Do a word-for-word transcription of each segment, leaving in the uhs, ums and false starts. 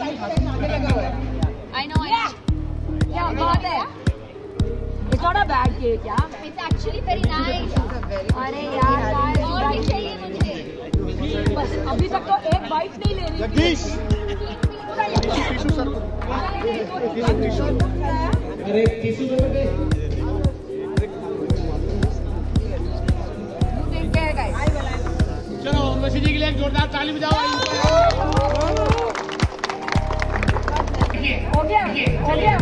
I know, I know. क्या बात है? It's not a bad cake, yeah. It's actually very nice. अरे यार, और भी चाहिए मुझे. बस अभी तक तो एक बाइट नहीं ले रही. जगदीश. अरे टिश्यू पेपर दे. चलो मसीदी के लिए एक जोरदार ताली बजाओ. हो गया, हो गया.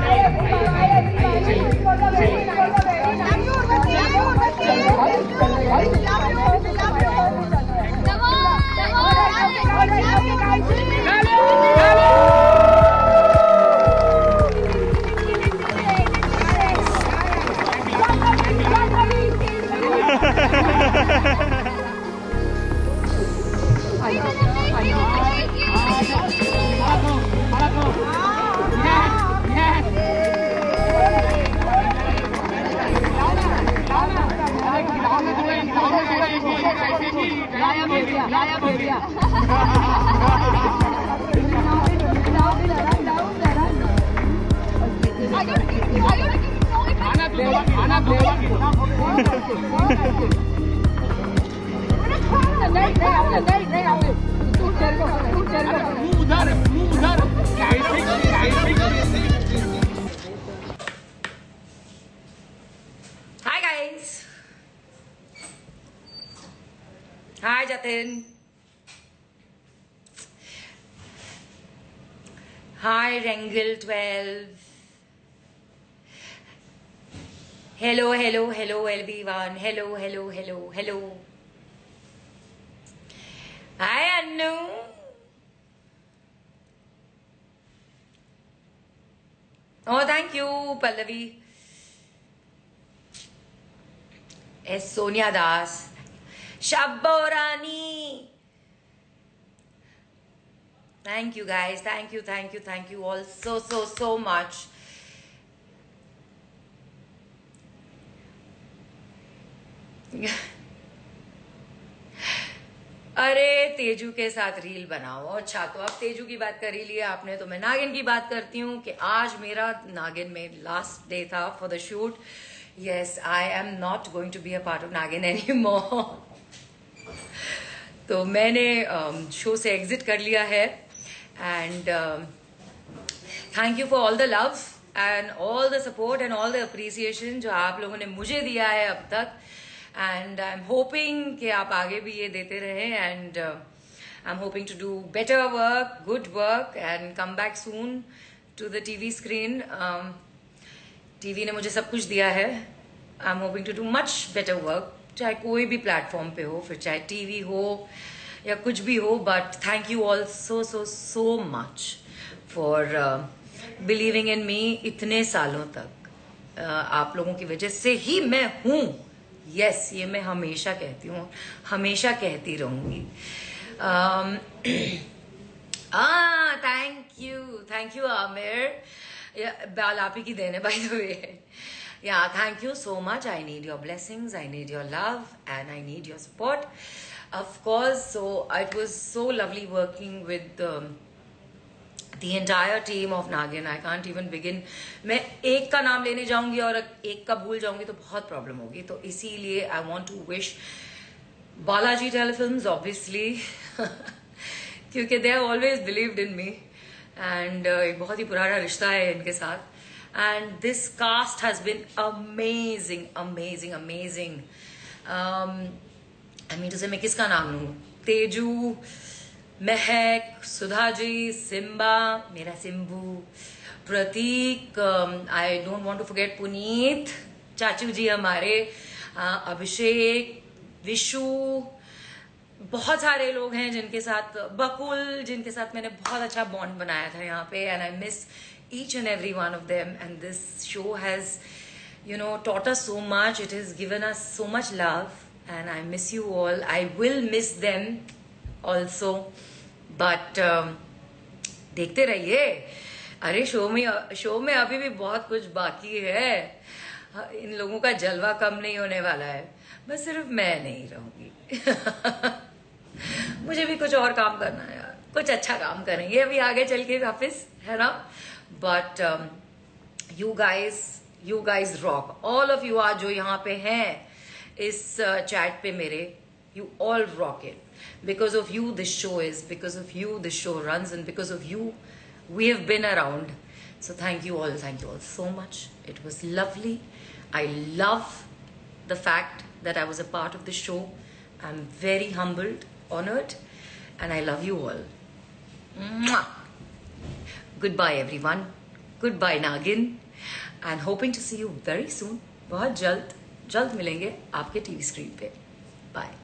लाया बेबिया, लाया बेबिया. खाना दो, खाना दो. उधर, उधर. Hi guys. Hi Jatin. Hi Rengil twelve. Hello, hello, hello everyone. Hello, hello, hello, hello. Hi Anu. Oh, thank you, Pallavi. S. Sonia Das. Shabborani. Thank you guys. Thank you, thank you, thank you all so, so, so much. अरे तेजू के साथ reel बनाओ. अच्छा, तो अब तेजू की बात कर ही लिया आपने, तो मैं नागिन की बात करती हूँ कि आज मेरा नागिन में लास्ट डे था for the shoot. Yes, I am not going to be a part of Naagin any more. तो मैंने शो um, से एग्जिट कर लिया है. And thank you for all the love and all the support and all the appreciation जो आप लोगों ने मुझे दिया है अब तक. एंड आई एम होपिंग कि आप आगे भी ये देते रहे. And I am hoping to do better work, good work and come back soon to the TV screen. TV ने मुझे सब कुछ दिया है. I am hoping to do much better work, चाहे कोई भी प्लेटफॉर्म पे हो, फिर चाहे टीवी हो या कुछ भी हो. But thank you all so so so much for believing in me इतने सालों तक. uh, आप लोगों की वजह से ही मैं हूँ. यस yes, ये मैं हमेशा कहती हूँ, हमेशा कहती रहूंगी. Thank you, thank you Aamir. बाल आप ही की देने by the way. Yeah, thank you so much. I need your blessings, I need your love, and I need your support. Of course, so it was so lovely working with um, the entire team of Nagin. I can't even begin. मैं एक का नाम लेने जाऊंगी और एक का भूल जाऊंगी तो बहुत प्रॉब्लम होगी. तो इसीलिए I want to wish Balaji Telefilms, obviously, क्योंकि they have always believed in me. And uh, एक बहुत ही पुराना रिश्ता है इनके साथ. And this cast has been amazing, amazing, amazing. Um, I mean to say, मैं किसका नाम लूँ? तेजू, महक, सुधा जी, सिम्बा, मेरा सिम्बू, प्रतीक. I don't want to forget Puneet, चाचू जी हमारे, uh, अभिषेक, विशु. बहुत सारे लोग हैं जिनके साथ, बकुल, जिनके साथ मैंने बहुत अच्छा बॉन्ड बनाया था यहाँ पे. And I miss each and every one of them, and this show has, you know, taught us so much. It has given us so much love, and I miss you all. I will miss them also, but um, देखते रहिए. अरे show में show में अभी भी बहुत कुछ बाकी है. इन लोगों का जलवा कम नहीं होने वाला है. बस सिर्फ मैं नहीं रहूंगी. मुझे भी कुछ और काम करना है यार. कुछ अच्छा काम करेंगे अभी आगे चल के वापस, है ना. But you guys you guys rock. All of you आज जो यहाँ पे हैं इस चैट uh, पे मेरे, you all rock it. Because of you this show is, because of you this show runs, and because of you we have been around. So thank you all, thank you all so much. It was lovely. I love the fact that I was a part of the show. I'm very humbled, honored, and I love you all. Mwah! Goodbye everyone. Goodbye Nagin. And hoping to see you very soon. बहुत जल्द जल्द मिलेंगे आपके TV screen पे. Bye.